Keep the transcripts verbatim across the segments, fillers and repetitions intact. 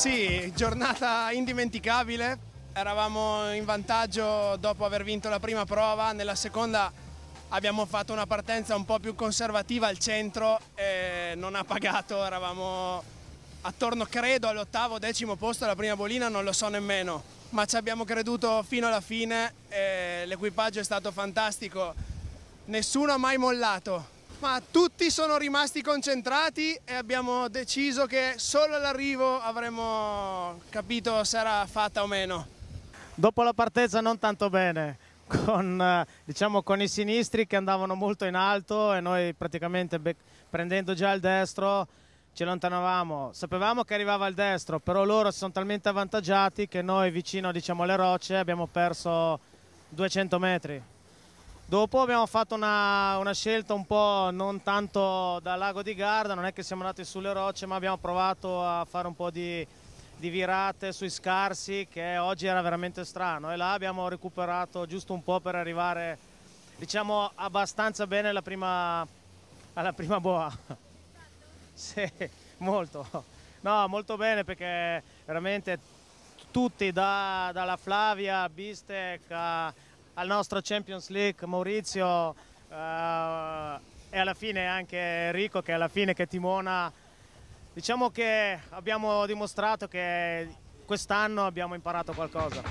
Sì, giornata indimenticabile, eravamo in vantaggio dopo aver vinto la prima prova, nella seconda abbiamo fatto una partenza un po' più conservativa al centro e non ha pagato, eravamo attorno credo all'ottavo, decimo posto alla prima bolina, non lo so nemmeno, ma ci abbiamo creduto fino alla fine e l'equipaggio è stato fantastico, nessuno ha mai mollato. Ma tutti sono rimasti concentrati e abbiamo deciso che solo all'arrivo avremmo capito se era fatta o meno. Dopo la partenza non tanto bene, con, diciamo, con i sinistri che andavano molto in alto e noi praticamente prendendo già il destro ci allontanavamo. Sapevamo che arrivava il destro, però loro si sono talmente avvantaggiati che noi vicino, diciamo, alle rocce abbiamo perso duecento metri. Dopo abbiamo fatto una, una scelta un po' non tanto da lago di Garda, non è che siamo andati sulle rocce, ma abbiamo provato a fare un po' di, di virate sui scarsi, che oggi era veramente strano, e là abbiamo recuperato giusto un po' per arrivare, diciamo, abbastanza bene alla prima, alla prima boa. Sì, molto. No, molto bene, perché veramente tutti, da, dalla Flavia, Bistek, a, al nostro Champions League, Maurizio, eh, e alla fine anche Enrico, che alla fine che timona, diciamo che abbiamo dimostrato che quest'anno abbiamo imparato qualcosa.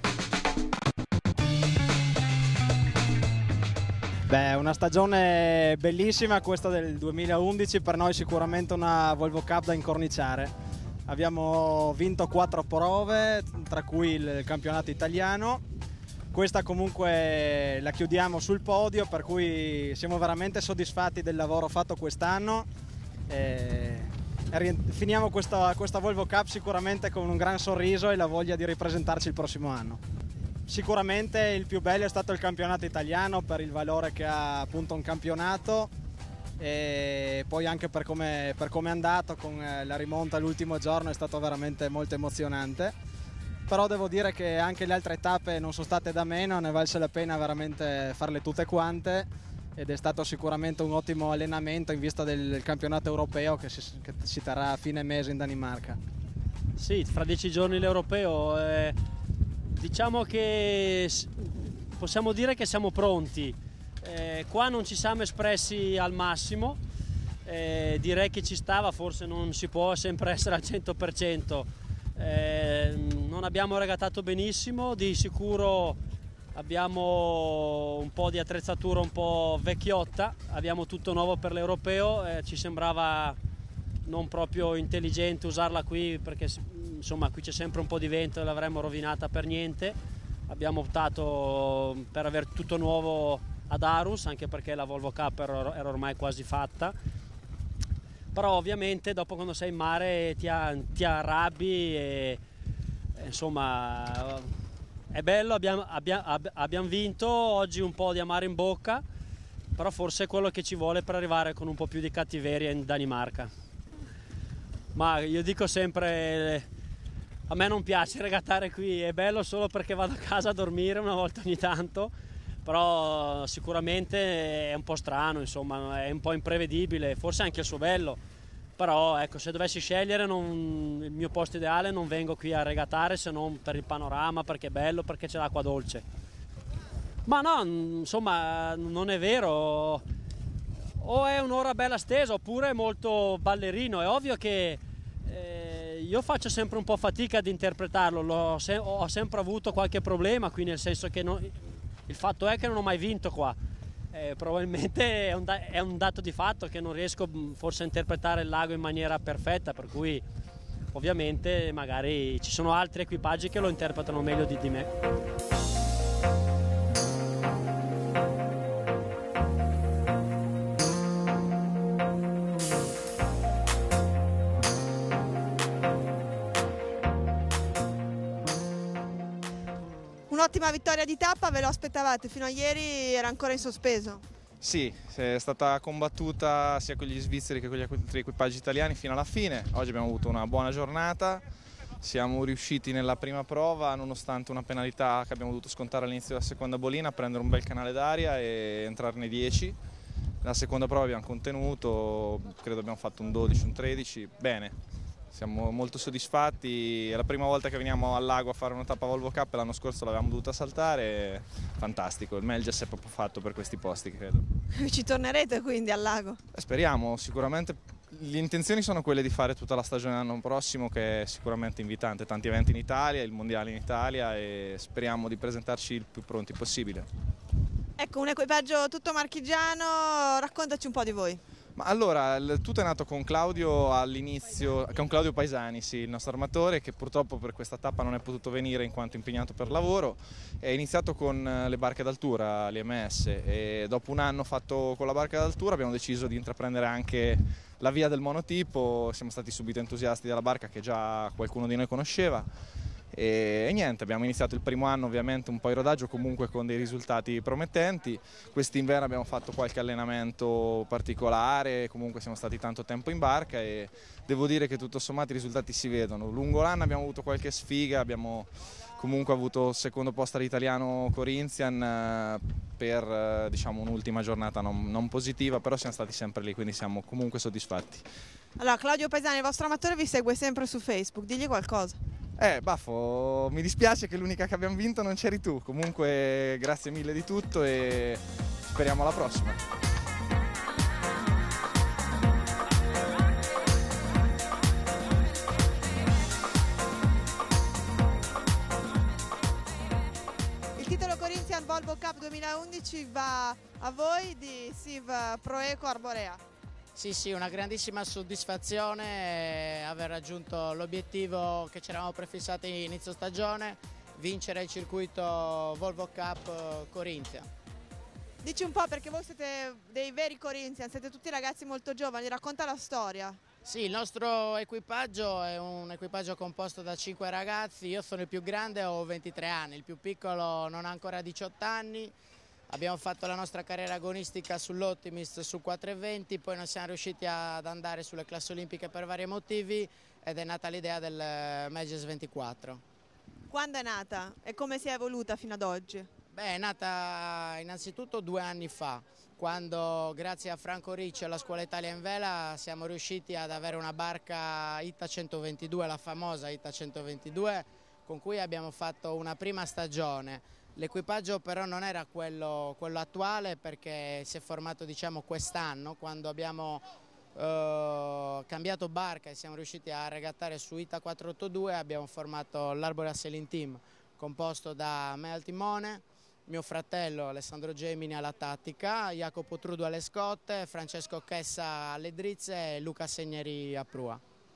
Beh, una stagione bellissima questa del duemilaundici, per noi sicuramente una Volvo Cup da incorniciare. Abbiamo vinto quattro prove, tra cui il campionato italiano. Questa comunque la chiudiamo sul podio, per cui siamo veramente soddisfatti del lavoro fatto quest'anno. E finiamo questa, questa Volvo Cup sicuramente con un gran sorriso e la voglia di ripresentarci il prossimo anno. Sicuramente il più bello è stato il campionato italiano, per il valore che ha appunto un campionato, e poi anche per come, per come è andato con la rimonta l'ultimo giorno, è stato veramente molto emozionante. Però devo dire che anche le altre tappe non sono state da meno, ne valse la pena veramente farle tutte quante, ed è stato sicuramente un ottimo allenamento in vista del campionato europeo che si, che si terrà a fine mese in Danimarca. Sì, fra dieci giorni l'europeo, eh, diciamo che possiamo dire che siamo pronti, eh, qua non ci siamo espressi al massimo, eh, direi che ci stava, forse non si può sempre essere al cento per cento. Eh, non abbiamo regattato benissimo, di sicuro abbiamo un po' di attrezzatura un po' vecchiotta, abbiamo tutto nuovo per l'europeo, eh, ci sembrava non proprio intelligente usarla qui perché insomma qui c'è sempre un po' di vento e l'avremmo rovinata per niente. Abbiamo optato per avere tutto nuovo ad Aarhus, anche perché la Volvo Cup era ormai quasi fatta. Però ovviamente dopo, quando sei in mare, ti, ti arrabbi e, e insomma è bello, abbiamo, abbiamo, abbiamo vinto, oggi un po' di amaro in bocca, però forse è quello che ci vuole per arrivare con un po' più di cattiveria in Danimarca. Ma io dico sempre, a me non piace regattare qui, è bello solo perché vado a casa a dormire una volta ogni tanto, però sicuramente è un po' strano, insomma, è un po' imprevedibile, forse anche il suo bello, però ecco, se dovessi scegliere non, il mio posto ideale, non vengo qui a regattare se non per il panorama, perché è bello, perché c'è l'acqua dolce. Ma no, insomma, non è vero, o è un'ora bella stesa oppure è molto ballerino. È ovvio che eh, io faccio sempre un po' fatica ad interpretarlo, L'ho se ho sempre avuto qualche problema qui, nel senso che non, il fatto è che non ho mai vinto qua, eh, probabilmente è un, è un dato di fatto che non riesco forse a interpretare il lago in maniera perfetta, per cui ovviamente magari ci sono altri equipaggi che lo interpretano meglio di, di me. Un'ottima vittoria di tappa, ve lo aspettavate? Fino a ieri era ancora in sospeso. Sì, è stata combattuta sia con gli svizzeri che con gli altri equipaggi italiani fino alla fine. Oggi abbiamo avuto una buona giornata, siamo riusciti nella prima prova, nonostante una penalità che abbiamo dovuto scontare all'inizio della seconda bolina, a prendere un bel canale d'aria e entrarne dieci. La seconda prova abbiamo contenuto, credo abbiamo fatto un dodici, un tredici, bene. Siamo molto soddisfatti, è la prima volta che veniamo al lago a fare una tappa Volvo Cup, l'anno scorso l'avevamo dovuta saltare, fantastico, il Melges è proprio fatto per questi posti, credo. Ci tornerete quindi al lago? Eh, speriamo, sicuramente le intenzioni sono quelle di fare tutta la stagione l'anno prossimo, che è sicuramente invitante, tanti eventi in Italia, il mondiale in Italia, e speriamo di presentarci il più pronti possibile. Ecco, un equipaggio tutto marchigiano, raccontaci un po' di voi. Ma allora, il tutto è nato con Claudio all'inizio, con Claudio Paesani, sì, il nostro armatore, che purtroppo per questa tappa non è potuto venire in quanto impegnato per lavoro. È iniziato con le barche d'altura, l'I M S, e dopo un anno fatto con la barca d'altura abbiamo deciso di intraprendere anche la via del monotipo. Siamo stati subito entusiasti della barca, che già qualcuno di noi conosceva. E, e niente, abbiamo iniziato il primo anno ovviamente un po' in rodaggio, comunque con dei risultati promettenti. Quest'inverno abbiamo fatto qualche allenamento particolare, comunque siamo stati tanto tempo in barca e devo dire che tutto sommato i risultati si vedono. Lungo l'anno abbiamo avuto qualche sfiga, abbiamo comunque avuto il secondo posto all'italiano Corinthian per diciamo, un'ultima giornata non, non positiva, però siamo stati sempre lì, quindi siamo comunque soddisfatti. Allora, Claudio Paesani, il vostro amatore, vi segue sempre su Facebook, digli qualcosa. Eh, Baffo, mi dispiace che l'unica che abbiamo vinto non c'eri tu, comunque grazie mille di tutto e speriamo alla prossima. Il titolo Corinthian Volvo Cup duemilaundici va a voi di S I V Proeco Arborea. Sì, sì, una grandissima soddisfazione aver raggiunto l'obiettivo che ci eravamo prefissati inizio stagione, vincere il circuito Volvo Cup Corinthian. Dici un po', perché voi siete dei veri Corinthian, siete tutti ragazzi molto giovani, racconta la storia. Sì, il nostro equipaggio è un equipaggio composto da cinque ragazzi, io sono il più grande, ho ventitré anni, il più piccolo non ha ancora diciotto anni. Abbiamo fatto la nostra carriera agonistica sull'Optimist su quattro e venti, poi non siamo riusciti ad andare sulle classi olimpiche per vari motivi ed è nata l'idea del Melges ventiquattro. Quando è nata e come si è evoluta fino ad oggi? Beh, è nata innanzitutto due anni fa, quando grazie a Franco Ricci e alla Scuola Italia in Vela siamo riusciti ad avere una barca I T A centoventidue, la famosa I T A centoventidue, con cui abbiamo fatto una prima stagione. L'equipaggio però non era quello, quello attuale, perché si è formato diciamo quest'anno, quando abbiamo eh, cambiato barca e siamo riusciti a regattare su I T A quattrocentottantadue. Abbiamo formato l'Arbora Sailing Team, composto da me al timone, mio fratello Alessandro Gemini alla tattica, Jacopo Trudu alle scotte, Francesco Chessa alle drizze e Luca Segneri a prua.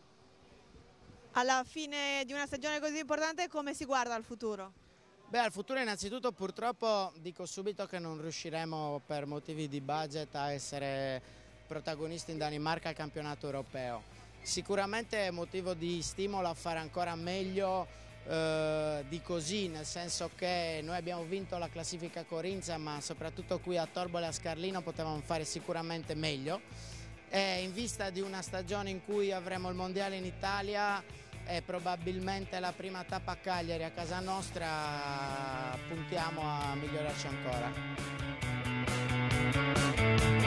Alla fine di una stagione così importante come si guarda al futuro? Beh, al futuro innanzitutto purtroppo dico subito che non riusciremo per motivi di budget a essere protagonisti in Danimarca al campionato europeo. Sicuramente è motivo di stimolo a fare ancora meglio eh, di così, nel senso che noi abbiamo vinto la classifica Corinthian, ma soprattutto qui a Torbole e a Scarlino potevamo fare sicuramente meglio. E in vista di una stagione in cui avremo il mondiale in Italia e probabilmente la prima tappa a Cagliari a casa nostra, puntiamo a migliorarci ancora.